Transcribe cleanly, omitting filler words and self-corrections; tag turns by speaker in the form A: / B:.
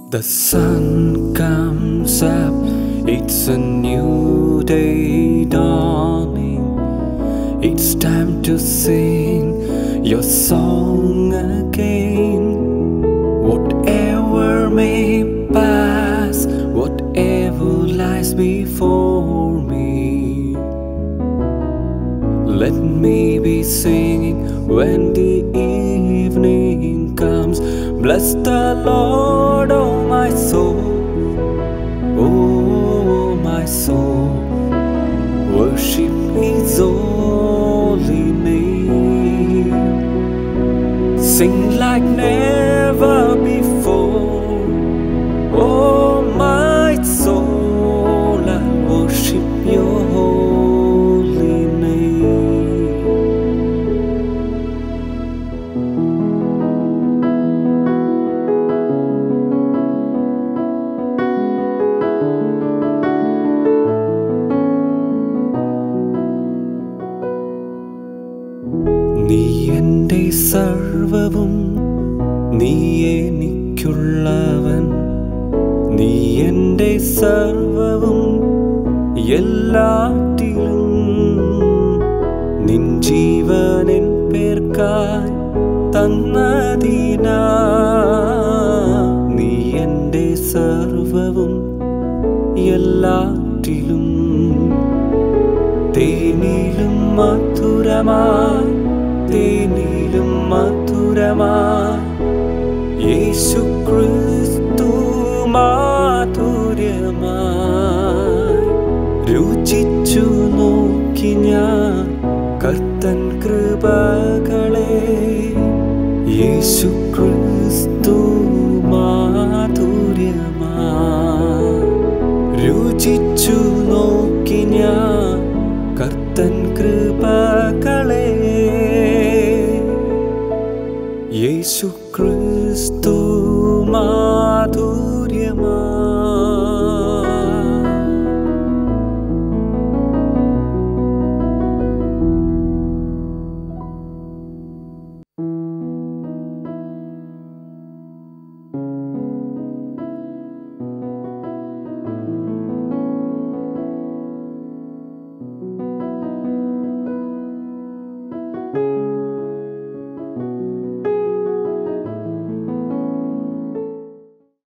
A: The sun comes up, it's a new day dawning. It's time to sing your song again. Whatever may pass, whatever lies before me, let me be singing when the evening comes. Bless the Lord, oh my soul, oh my soul. Worship His holy name. Sing like never before, oh my soul. I worship Your holy name. നീ എൻ്റെ സർവ്വവും, നീ എനിക്കുള്ളവൻ. നീ എൻ്റെ സർവ്വവും എല്ലാറ്റിലും. നിൻ ജീവനിൻ പേർക്കായി തന്നതിനാ. നീ എൻ്റെ സർവ്വവും എല്ലാറ്റിലും. തേനിലും മധുരമായി, തേനിലും മധുരമായി യേശു ക്രിസ്തു മാധുര്യമായി. രുചിച്ചു നോക്കി ഞാൻ കർത്തൻ കൃപകളെ. യേശു ക്രിസ്തു